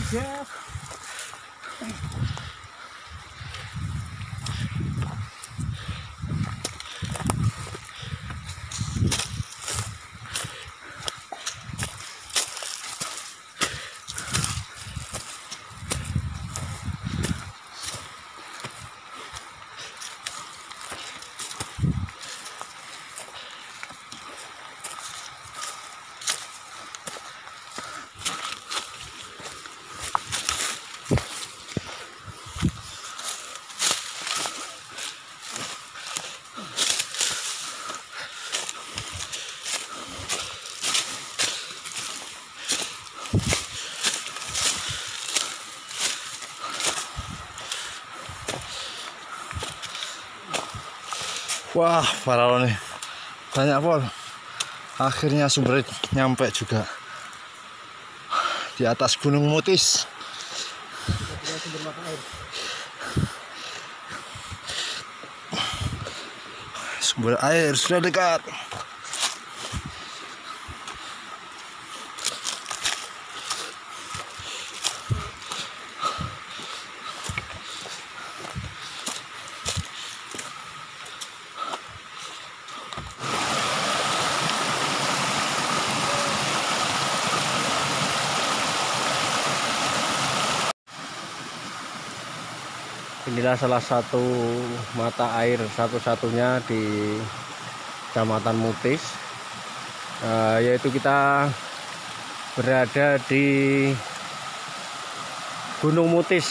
aja. Wah, parah nih. Banyak pol. Akhirnya Sumber nyampe juga di atas Gunung Mutis. Sumber mata air. Sumber air sudah dekat. Inilah salah satu mata air satu-satunya di Kecamatan Mutis, yaitu kita berada di Gunung Mutis.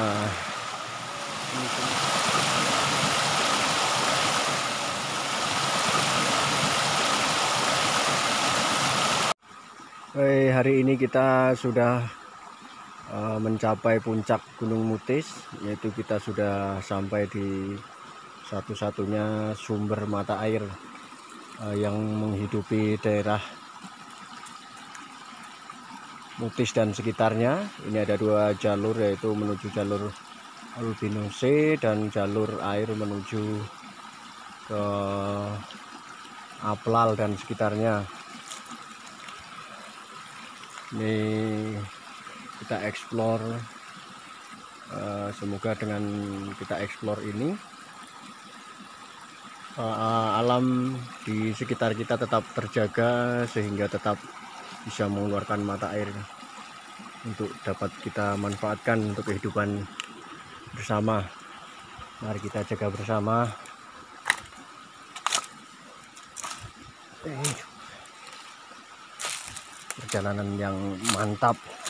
Hari ini kita sudah mencapai puncak Gunung Mutis, yaitu kita sudah sampai di satu-satunya sumber mata air yang menghidupi daerah Mutis dan sekitarnya. Ini ada dua jalur, yaitu menuju jalur Albinose dan jalur air menuju ke Aplal dan sekitarnya. Ini kita eksplor, semoga dengan kita eksplor ini alam di sekitar kita tetap terjaga sehingga tetap bisa mengeluarkan mata air untuk dapat kita manfaatkan untuk kehidupan bersama. Mari kita jaga bersama. Perjalanan yang mantap.